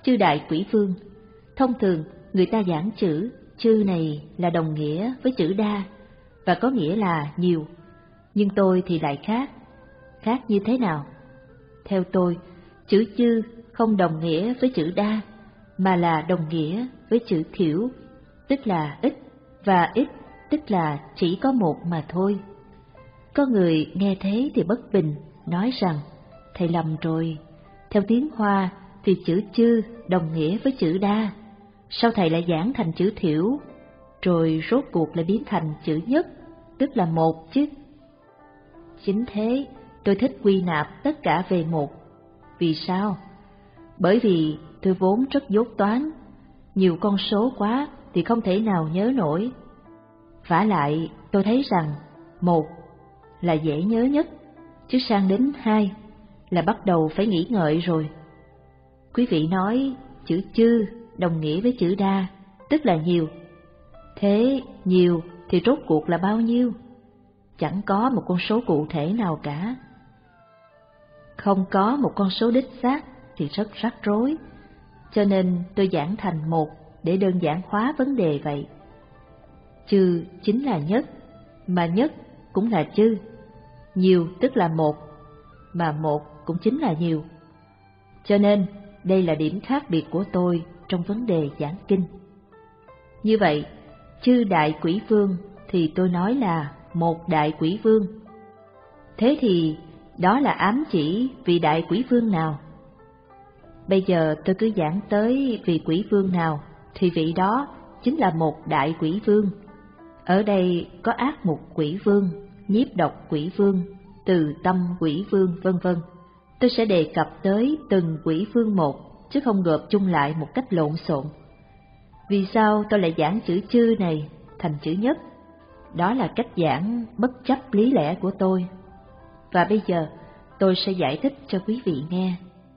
Chư đại quỷ vương. Thông thường người ta giảng chữ chư này là đồng nghĩa với chữ đa và có nghĩa là nhiều, nhưng tôi thì lại khác. Khác như thế nào? Theo tôi, chữ chư không đồng nghĩa với chữ đa, mà là đồng nghĩa với chữ thiểu, tức là ít, và ít tức là chỉ có một mà thôi. Có người nghe thế thì bất bình, nói rằng thầy lầm rồi, theo tiếng Hoa thì chữ chư đồng nghĩa với chữ đa, sao thầy lại giảng thành chữ thiểu, rồi rốt cuộc lại biến thành chữ nhất, tức là một chứ? Chính thế, tôi thích quy nạp tất cả về một. Vì sao? Bởi vì tôi vốn rất dốt toán, nhiều con số quá thì không thể nào nhớ nổi. Vả lại tôi thấy rằng một là dễ nhớ nhất, chứ sang đến hai là bắt đầu phải nghĩ ngợi rồi. Quý vị nói chữ chư đồng nghĩa với chữ đa, tức là nhiều. Thế nhiều thì rốt cuộc là bao nhiêu? Chẳng có một con số cụ thể nào cả. Không có một con số đích xác thì rất rắc rối, cho nên tôi giảng thành một để đơn giản hóa vấn đề vậy. Chư chính là nhất, mà nhất cũng là chư. Nhiều tức là một, mà một cũng chính là nhiều. Cho nên đây là điểm khác biệt của tôi trong vấn đề giảng kinh. Như vậy, chư đại quỷ vương thì tôi nói là một đại quỷ vương. Thế thì đó là ám chỉ vị đại quỷ vương nào? Bây giờ tôi cứ giảng tới vị quỷ vương nào thì vị đó chính là một đại quỷ vương. Ở đây có ác mục quỷ vương, nhiếp độc quỷ vương, từ tâm quỷ vương, vân vân. Tôi sẽ đề cập tới từng quỷ vương một, chứ không gộp chung lại một cách lộn xộn. Vì sao tôi lại giảng chữ chư này thành chữ nhất? Đó là cách giảng bất chấp lý lẽ của tôi. Và bây giờ tôi sẽ giải thích cho quý vị nghe.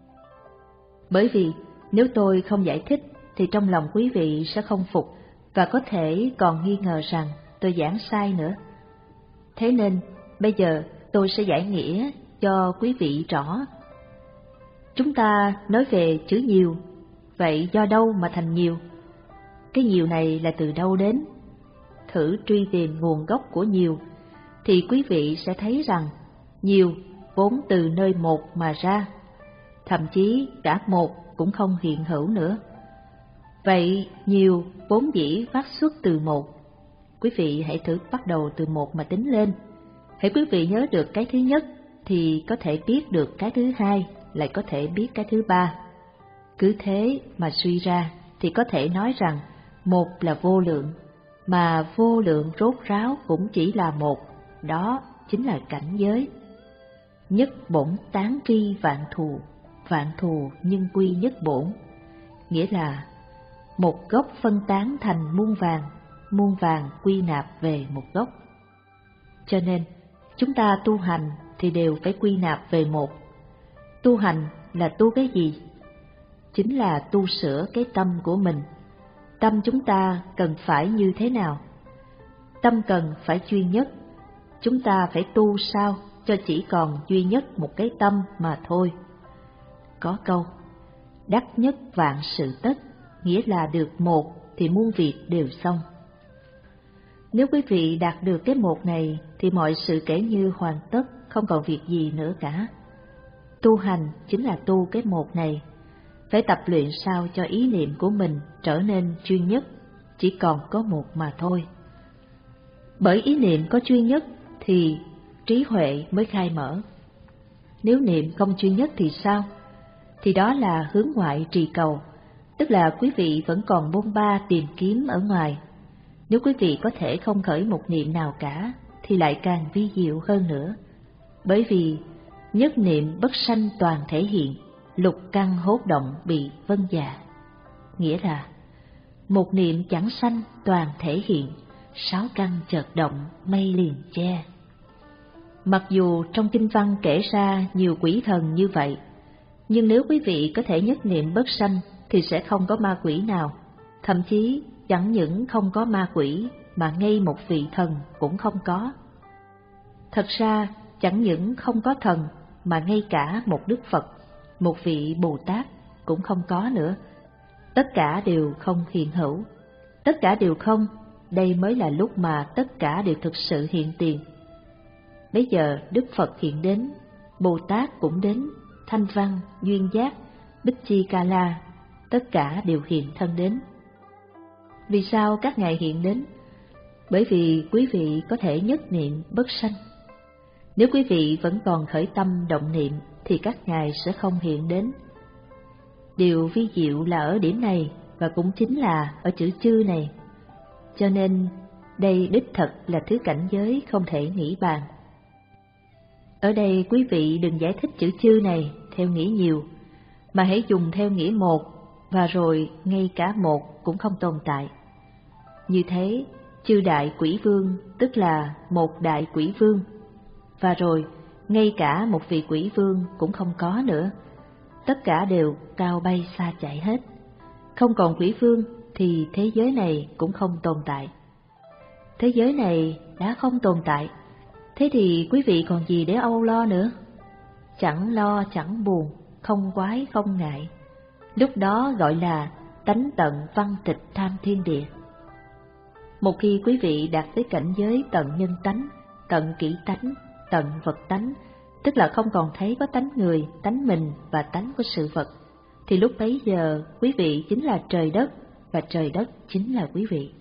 Bởi vì nếu tôi không giải thích thì trong lòng quý vị sẽ không phục và có thể còn nghi ngờ rằng tôi giảng sai nữa. Thế nên bây giờ tôi sẽ giải nghĩa cho quý vị rõ. Chúng ta nói về chữ nhiều, vậy do đâu mà thành nhiều? Cái nhiều này là từ đâu đến? Thử truy tìm nguồn gốc của nhiều thì quý vị sẽ thấy rằng nhiều vốn từ nơi một mà ra, thậm chí cả một cũng không hiện hữu nữa. Vậy nhiều vốn dĩ phát xuất từ một. Quý vị hãy thử bắt đầu từ một mà tính lên. Hãy quý vị nhớ được cái thứ nhất thì có thể biết được cái thứ hai, lại có thể biết cái thứ ba. Cứ thế mà suy ra thì có thể nói rằng một là vô lượng, mà vô lượng rốt ráo cũng chỉ là một, đó chính là cảnh giới. Nhất bổn tán tri vạn thù nhưng quy nhất bổn, nghĩa là một gốc phân tán thành muôn vàng quy nạp về một gốc. Cho nên chúng ta tu hành thì đều phải quy nạp về một. Tu hành là tu cái gì? Chính là tu sửa cái tâm của mình. Tâm chúng ta cần phải như thế nào? Tâm cần phải duy nhất. Chúng ta phải tu sao cho chỉ còn duy nhất một cái tâm mà thôi. Có câu, đắc nhất vạn sự tất, nghĩa là được một thì muôn việc đều xong. Nếu quý vị đạt được cái một này thì mọi sự kể như hoàn tất, không còn việc gì nữa cả. Tu hành chính là tu cái một này, phải tập luyện sao cho ý niệm của mình trở nên duy nhất, chỉ còn có một mà thôi. Bởi ý niệm có duy nhất thì trí huệ mới khai mở. Nếu niệm không duy nhất thì sao? Thì đó là hướng ngoại trì cầu, tức là quý vị vẫn còn bôn ba tìm kiếm ở ngoài. Nếu quý vị có thể không khởi một niệm nào cả thì lại càng vi diệu hơn nữa. Bởi vì nhất niệm bất sanh toàn thể hiện, lục căn hốt động bị vân dạ. Nghĩa là một niệm chẳng sanh toàn thể hiện, sáu căn chợt động mây liền che. Mặc dù trong kinh văn kể ra nhiều quỷ thần như vậy, nhưng nếu quý vị có thể nhất niệm bất sanh thì sẽ không có ma quỷ nào. Thậm chí chẳng những không có ma quỷ mà ngay một vị thần cũng không có. Thật ra chẳng những không có thần mà ngay cả một Đức Phật, một vị Bồ Tát cũng không có nữa, tất cả đều không hiện hữu. Tất cả đều không, đây mới là lúc mà tất cả đều thực sự hiện tiền. Bây giờ Đức Phật hiện đến, Bồ Tát cũng đến, Thanh Văn, Duyên Giác, Bích Chi Ca La, tất cả đều hiện thân đến. Vì sao các ngài hiện đến? Bởi vì quý vị có thể nhất niệm bất sanh. Nếu quý vị vẫn còn khởi tâm động niệm thì các ngài sẽ không hiện đến. Điều vi diệu là ở điểm này, và cũng chính là ở chữ chư này. Cho nên đây đích thực là thứ cảnh giới không thể nghĩ bàn. Ở đây quý vị đừng giải thích chữ chư này theo nghĩa nhiều, mà hãy dùng theo nghĩa một, và rồi ngay cả một cũng không tồn tại. Như thế, chư đại quỷ vương tức là một đại quỷ vương, và rồi ngay cả một vị quỷ vương cũng không có nữa. Tất cả đều cao bay xa chạy hết. Không còn quỷ vương thì thế giới này cũng không tồn tại. Thế giới này đã không tồn tại, thế thì quý vị còn gì để âu lo nữa? Chẳng lo chẳng buồn, không quái không ngại. Lúc đó gọi là tánh tận văn tịch tham thiên địa. Một khi quý vị đạt tới cảnh giới tận nhân tánh, tận kỹ tánh, tận vật tánh, tức là không còn thấy có tánh người, tánh mình và tánh của sự vật, thì lúc bấy giờ quý vị chính là trời đất, và trời đất chính là quý vị.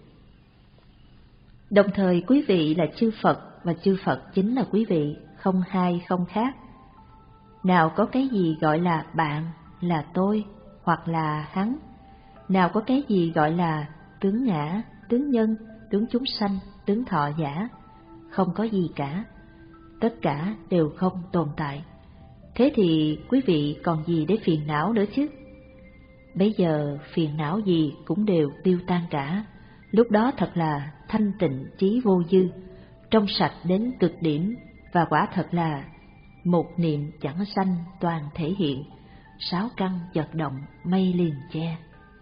Đồng thời quý vị là chư Phật, và chư Phật chính là quý vị, không hai không khác. Nào có cái gì gọi là bạn, là tôi, hoặc là hắn. Nào có cái gì gọi là tướng ngã, tướng nhân, tướng chúng sanh, tướng thọ giả. Không có gì cả. Tất cả đều không tồn tại. Thế thì quý vị còn gì để phiền não nữa chứ? Bây giờ phiền não gì cũng đều tiêu tan cả. Lúc đó thật là thanh tịnh trí vô dư, trong sạch đến cực điểm, và quả thật là một niệm chẳng sanh toàn thể hiện, sáu căn chợt động mây liền che.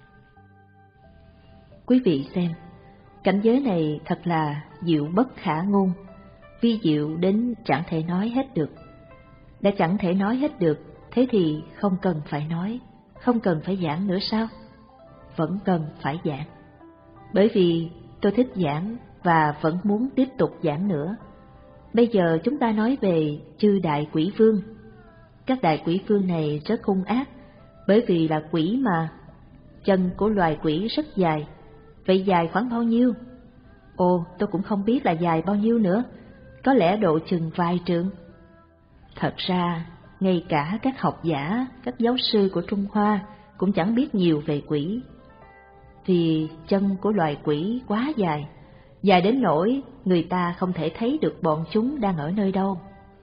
Quý vị xem, cảnh giới này thật là diệu bất khả ngôn, vi diệu đến chẳng thể nói hết được. Đã chẳng thể nói hết được, thế thì không cần phải nói, không cần phải giảng nữa sao? Vẫn cần phải giảng. Bởi vì tôi thích giảng và vẫn muốn tiếp tục giảng nữa. Bây giờ chúng ta nói về chư đại quỷ vương. Các đại quỷ vương này rất hung ác, bởi vì là quỷ mà. Chân của loài quỷ rất dài. Vậy dài khoảng bao nhiêu? Ồ, tôi cũng không biết là dài bao nhiêu nữa. Có lẽ độ chừng vài trượng. Thật ra, ngay cả các học giả, các giáo sư của Trung Hoa cũng chẳng biết nhiều về quỷ. Vì chân của loài quỷ quá dài, dài đến nỗi người ta không thể thấy được bọn chúng đang ở nơi đâu.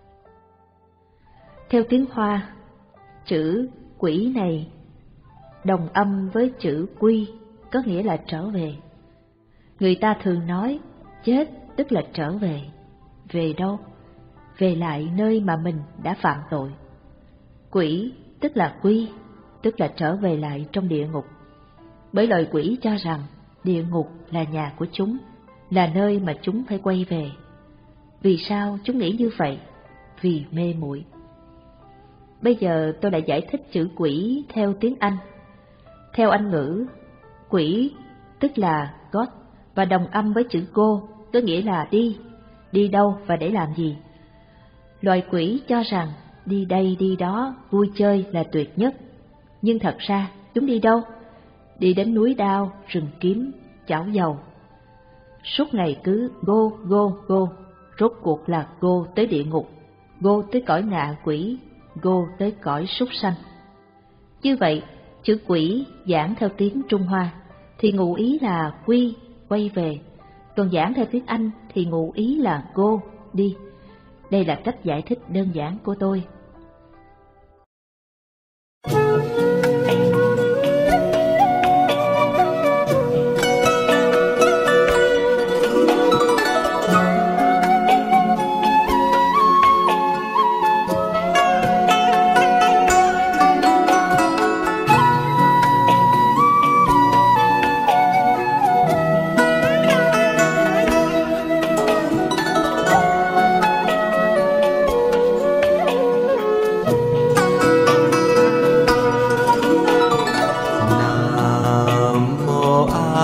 Theo tiếng Hoa, chữ quỷ này đồng âm với chữ quy, có nghĩa là trở về. Người ta thường nói chết tức là trở về. Về đâu? Về lại nơi mà mình đã phạm tội. Quỷ tức là quy, tức là trở về lại trong địa ngục. Bởi lời quỷ cho rằng địa ngục là nhà của chúng, là nơi mà chúng phải quay về. Vì sao chúng nghĩ như vậy? Vì mê muội. Bây giờ tôi lại giải thích chữ quỷ theo tiếng Anh. Theo Anh ngữ, quỷ tức là God, và đồng âm với chữ go, có nghĩa là đi. Đi đâu và để làm gì? Loài quỷ cho rằng đi đây đi đó, vui chơi là tuyệt nhất. Nhưng thật ra chúng đi đâu? Đi đến núi đao, rừng kiếm, chảo dầu. Suốt ngày cứ go go go, rốt cuộc là go tới địa ngục, go tới cõi ngạ quỷ, go tới cõi súc sanh. Như vậy, chữ quỷ giảng theo tiếng Trung Hoa thì ngụ ý là quy, quay về, còn giảng theo tiếng Anh thì ngụ ý là go, đi. Đây là cách giải thích đơn giản của tôi.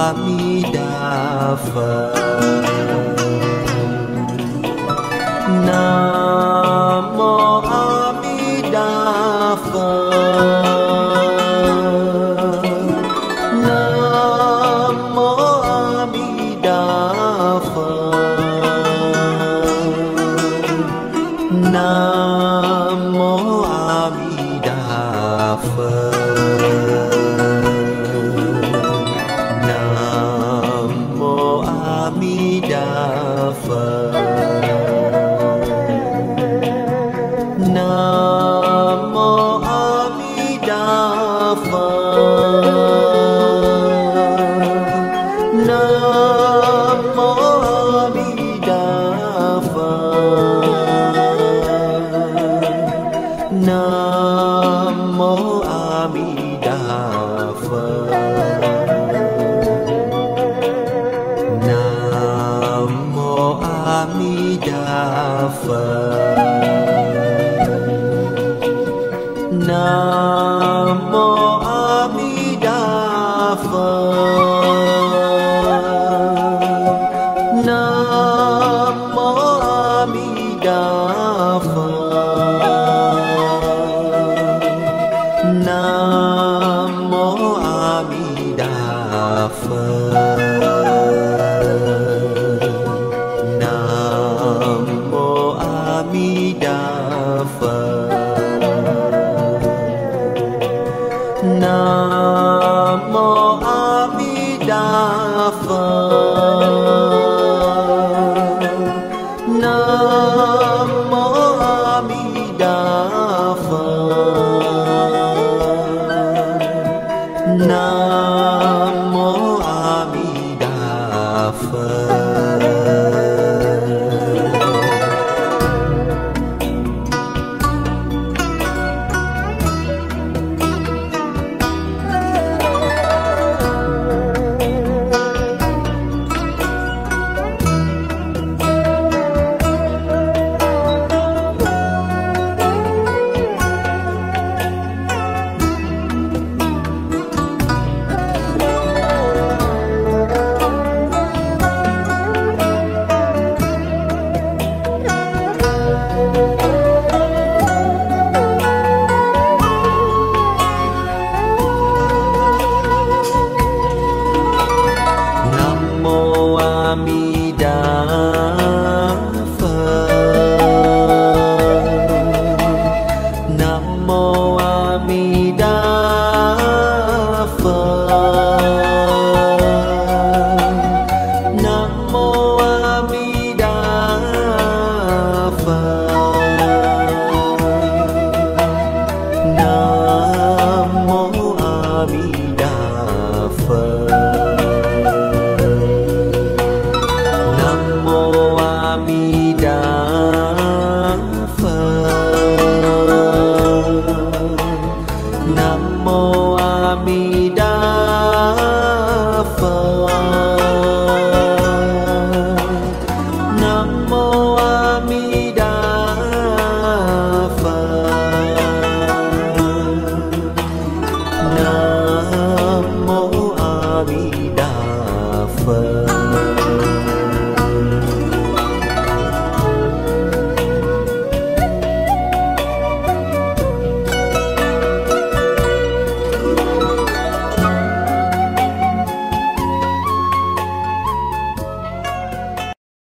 Di Đà Phật. Nam mô A Di Đà Phật. Nam mô A Di Đà Phật. Nam mô A Di Đà Phật. Nam mô A Di Đà Phật. Nam mô A Di Đà Phật. Nam mô A Di Đà Phật. Nam mô A Di Đà Phật. Nam mô A Di Đà Phật. Nam mô A Di Đà Phật. Nam mô A Di Đà Phật. Nam mô A Di Đà Phật. Nam mô A Di Đà Phật. Nam mô A Di Đà Phật. Nam mô A Di Đà Phật. Nam mô A Di Đà Phật. Nam mô A Di Đà